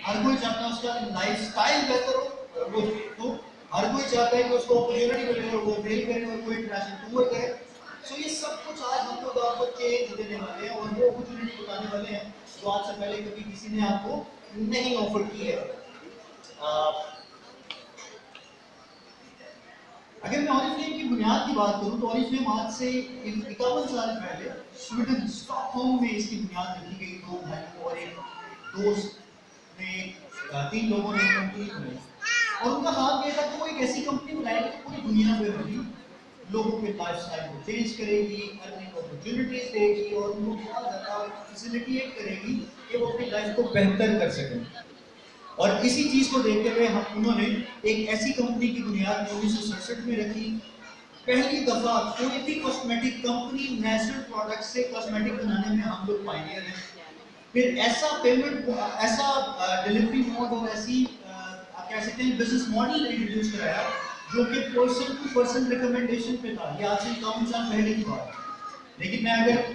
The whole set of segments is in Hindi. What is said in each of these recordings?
हर कोई चाहता है उसका लाइफस्टाइल बेहतर हो, वो तो हर कोई चाहता है कि उसको अपॉर्चुनिटी मिले और वो फेल करे और कोई इंटरनेशनल टूर करे। सो ये सब कुछ आज हम लोग आपको चेंज देने वाले हैं और वो अपॉर्चुनिटी बताने वाले हैं जो आज से पहले कभी किसी ने आपको नहीं ऑफर की है। अगर मैं ऑरिफ्लेम की बुनियाद की बात करूं तो ऑरिफ्लेम आज से 51 साल पहले स्वीडन स्टॉकहोम में इसकी बुनियाद रखी गई। दो भाइयों और एक दोस्त ने 3 लोगों ने कंपनी बनाई और उनका काम ये था कि वो एक ऐसी कंपनी बनाएगी जो पूरी दुनिया में बनी, लोगों के लाइफस्टाइल को चेंज करेगी, अर्निंग अपॉर्चुनिटीज देगी और उनको बहुत ज़्यादा फैसिलिटेट करेगी कि वो अपनी लाइफ को बेहतर कर सकें। और इसी चीज को देखते हुए हम उन्होंने एक ऐसी कंपनी की बुनियाद 1967 में रखी। पहली दफा कोई भी कॉस्मेटिक कंपनी नेचुरल प्रोडक्ट से कॉस्मेटिक बनाने में हम लोग पायनियर हैं। फिर ऐसा पेमेंट, ऐसा डिलीवरी मोड और ऐसी कह सकते हैं बिजनेस मॉडल इंट्रोड्यूस कराया जो कि पर्सन टू पर्सन रिकमेंडेशन पे था। ये आज से 51 साल पहले की बात है। लेकिन मैं अगर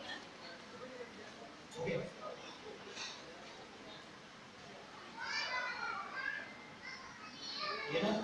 ये ना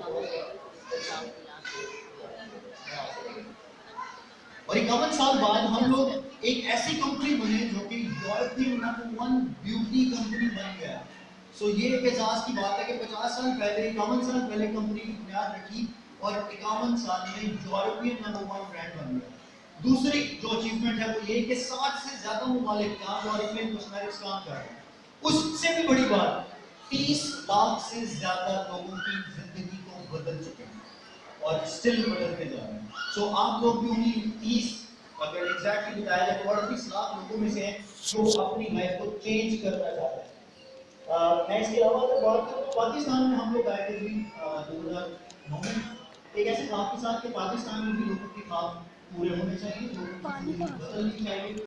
और 51 साल बाद हम लोग एक ऐसी कंपनी बने जो कि यूरोपियन नंबर 1 ब्यूटी कंपनी बन गया। सो ये एक एजाज की बात है कि 50 साल पहले, 51 साल पहले कंपनी की बुनियाद रखी और 51 साल में यूरोपियन नंबर 1 ब्रांड बन गया। दूसरी जो अचीवमेंट है वो ये कि 60 से ज्यादा ममालिक जहाँ यूरोपियन कॉस्मेटिक्स काम कर रहे हैं। उससे भी बड़ी बात, 30 लाख से ज्यादा लोगों की जिंदगी को बदल चुके हैं और स्टिल बदलते जा रहे हैं। सो आप लोग भी उन्हीं 30, अगर एग्जैक्टली बताया जाए तो 38 लाख लोगों में से हैं जो अपनी लाइफ को चेंज करना चाहते हैं। मैं इसके अलावा अगर बात करूँ तो पाकिस्तान में हम लोग आए थे भी 2009 में, एक ऐसे ख्वाब के साथ कि पाकिस्तान में भी लोगों के ख्वाब पूरे होने चाहिए, लोगों की जिंदगी बदलनी चाहिए।